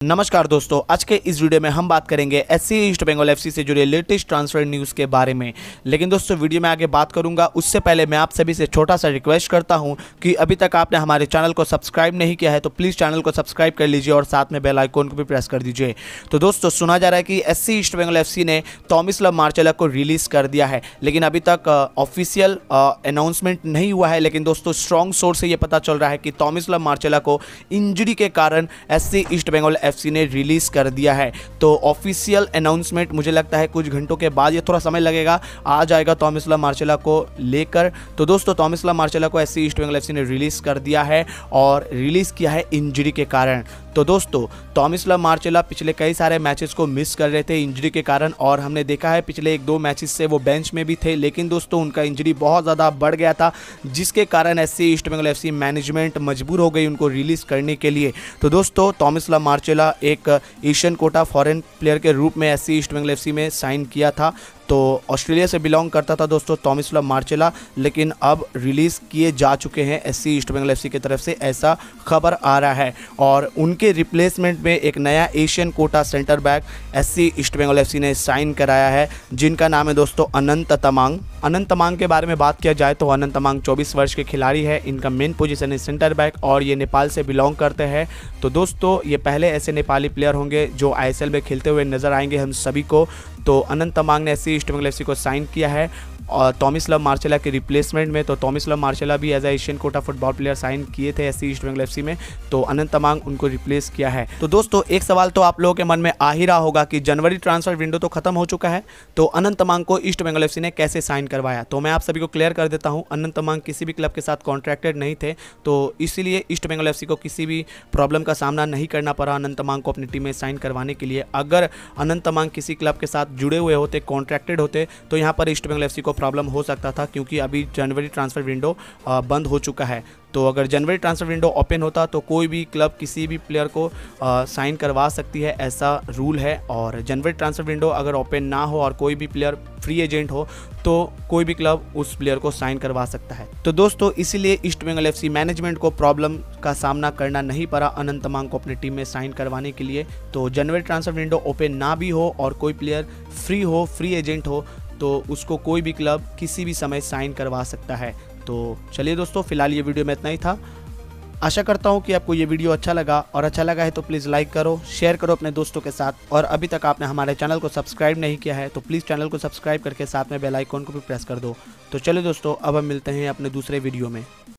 नमस्कार दोस्तों, आज के इस वीडियो में हम बात करेंगे एससी ईस्ट बंगाल एफसी से जुड़े लेटेस्ट ट्रांसफर न्यूज़ के बारे में। लेकिन दोस्तों वीडियो में आगे बात करूंगा उससे पहले मैं आप सभी से छोटा सा रिक्वेस्ट करता हूं कि अभी तक आपने हमारे चैनल को सब्सक्राइब नहीं किया है तो प्लीज़ चैनल को सब्सक्राइब कर लीजिए और साथ में बेल आइकन को भी प्रेस कर दीजिए। तो दोस्तों सुना जा रहा है कि एससी ईस्ट बंगाल एफसी ने टॉमिस्लाव मार्चेला को रिलीज़ कर दिया है, लेकिन अभी तक ऑफिशियल अनाउंसमेंट नहीं हुआ है। लेकिन दोस्तों स्ट्रॉन्ग सोर्स से ये पता चल रहा है कि टॉमिस्लाव मार्चेला को इंजरी के कारण एससी ईस्ट बंगाल एफसी ने रिलीज़ कर दिया है। तो ऑफिशियल अनाउंसमेंट मुझे लगता है कुछ घंटों के बाद, ये थोड़ा समय लगेगा, आ जाएगा टॉमिस्लाव मार्चेला को लेकर। तो दोस्तों टॉमिस्लाव मार्चेला को एससी ईस्ट बंगाल एफसी ने रिलीज़ कर दिया है और रिलीज़ किया है इंजरी के कारण। तो दोस्तों टॉमिस्लाव मार्चेला पिछले कई सारे मैचेस को मिस कर रहे थे इंजरी के कारण, और हमने देखा है पिछले 1-2 मैचेस से वो बेंच में भी थे। लेकिन दोस्तों उनका इंजरी बहुत ज़्यादा बढ़ गया था, जिसके कारण SC East Bengal FC management मजबूर हो गई उनको रिलीज़ करने के लिए। तो दोस्तों टॉमिस्लाव मार्चेला एक एशियन कोटा फॉरेन प्लेयर के रूप में एससी ईस्ट बंगाल एफसी में साइन किया था। तो ऑस्ट्रेलिया से बिलोंग करता था दोस्तों टॉमिस्लाव मार्चेला, लेकिन अब रिलीज़ किए जा चुके हैं एससी ईस्ट बंगाल एफसी की तरफ से, ऐसा खबर आ रहा है। और उनके रिप्लेसमेंट में एक नया Asian quota centre back SC East Bengal FC ने साइन कराया है, जिनका नाम है दोस्तों अनंत तमांग। अनंत तमांग के बारे में बात किया जाए तो अनंत तमांग 24 वर्ष के खिलाड़ी है। इनका मेन पोजीशन है सेंटर बैक और ये नेपाल से बिलोंग करते हैं। तो दोस्तों ये पहले ऐसे नेपाली प्लेयर होंगे जो आईएसएल में खेलते हुए नजर आएंगे हम सभी को। तो अनंत तमांग ने एससी ईस्ट बंगाल एफसी को साइन किया है और टॉमिस्लाव मार्चेला के रिप्लेसमेंट में। तो टॉमिस्लाव मार्चेला भी as a Asian quota football player sign किए थे एससी ईस्ट बंगाल एफसी में, तो अनंत तमांग उनको रिप्लेस किया है। तो दोस्तों एक सवाल तो आप लोगों के मन में आ ही रहा होगा कि जनवरी ट्रांसफर विंडो तो खत्म हो चुका है, तो अनंत तमांग को ईस्ट बंगाल एफसी ने कैसे साइन करवाया। तो मैं आप सभी को क्लियर कर देता हूं, अनंत तमांग किसी भी क्लब के साथ कॉन्ट्रैक्टेड नहीं थे, तो इसीलिए ईस्ट बंगाल एफसी को किसी भी प्रॉब्लम का सामना नहीं करना पड़ा अनंत तमांग को अपनी टीम में साइन करवाने के लिए। अगर अनंत तमांग किसी क्लब के साथ जुड़े हुए होते, कॉन्ट्रैक्टेड होते, तो यहाँ पर ईस्ट बंगाल एफसी को प्रॉब्लम हो सकता था, क्योंकि अभी जनवरी ट्रांसफर विंडो बंद हो चुका है। तो अगर जनवरी ट्रांसफर विंडो ओपन होता तो कोई भी क्लब किसी भी प्लेयर को साइन करवा सकती है, ऐसा रूल है। और जनवरी ट्रांसफर विंडो अगर ओपन ना हो और कोई भी प्लेयर फ्री एजेंट हो तो कोई भी क्लब उस प्लेयर को साइन करवा सकता है। तो दोस्तों इसीलिए ईस्ट बंगाल एफसी मैनेजमेंट को प्रॉब्लम का सामना करना नहीं पड़ा अनंत तमांग को अपनी टीम में साइन करवाने के लिए। तो जनवरी ट्रांसफर विंडो ओपन ना भी हो और कोई प्लेयर फ्री हो, फ्री एजेंट हो, तो उसको कोई भी क्लब किसी भी समय साइन करवा सकता है। तो चलिए दोस्तों फिलहाल ये वीडियो में इतना ही था। आशा करता हूँ कि आपको ये वीडियो अच्छा लगा, और अच्छा लगा है तो प्लीज़ लाइक करो, शेयर करो अपने दोस्तों के साथ। और अभी तक आपने हमारे चैनल को सब्सक्राइब नहीं किया है तो प्लीज़ चैनल को सब्सक्राइब करके साथ में बेल आइकन को भी प्रेस कर दो। तो चलिए दोस्तों अब हम मिलते हैं अपने दूसरे वीडियो में।